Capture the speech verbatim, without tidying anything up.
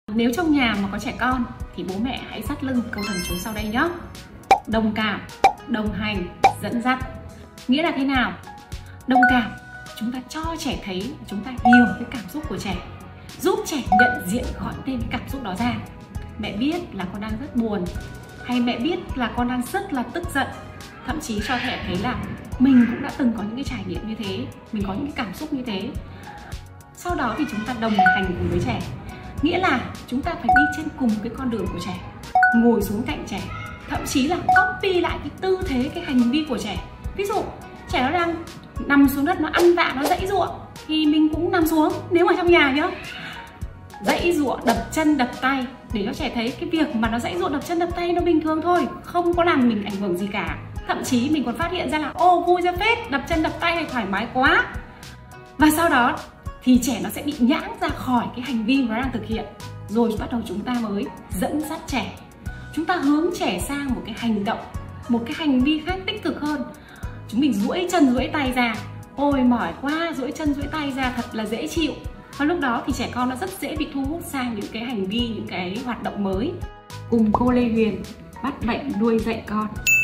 Nếu trong nhà mà có trẻ con thì bố mẹ hãy dắt lưng câu thần chú sau đây nhé. Đồng cảm, đồng hành, dẫn dắt. Nghĩa là thế nào? Đồng cảm, chúng ta cho trẻ thấy, chúng ta hiểu cái cảm xúc của trẻ, giúp trẻ nhận diện gọi tên cái cảm xúc đó ra. Mẹ biết là con đang rất buồn, hay mẹ biết là con đang rất là tức giận. Thậm chí cho trẻ thấy là mình cũng đã từng có những cái trải nghiệm như thế, mình có những cái cảm xúc như thế. Sau đó thì chúng ta đồng hành cùng với trẻ. Nghĩa là chúng ta phải đi trên cùng cái con đường của trẻ, ngồi xuống cạnh trẻ, thậm chí là copy lại cái tư thế, cái hành vi của trẻ. Ví dụ trẻ nó đang nằm xuống đất, nó ăn vạ, nó giãy giụa thì mình cũng nằm xuống, nếu mà trong nhà nhá, giãy giụa, đập chân đập tay để cho trẻ thấy cái việc mà nó giãy giụa đập chân đập tay nó bình thường thôi, không có làm mình ảnh hưởng gì cả. Thậm chí mình còn phát hiện ra là ô vui ra phết, đập chân đập tay này thoải mái quá. Và sau đó thì trẻ nó sẽ bị nhãng ra khỏi cái hành vi mà nó đang thực hiện. Rồi bắt đầu chúng ta mới dẫn dắt trẻ, chúng ta hướng trẻ sang một cái hành động, một cái hành vi khác tích cực hơn. Chúng mình duỗi chân duỗi tay ra, ôi mỏi quá, duỗi chân duỗi tay ra thật là dễ chịu. Và lúc đó thì trẻ con nó rất dễ bị thu hút sang những cái hành vi, những cái hoạt động mới. Cùng cô Lê Huyền bắt bệnh nuôi dạy con.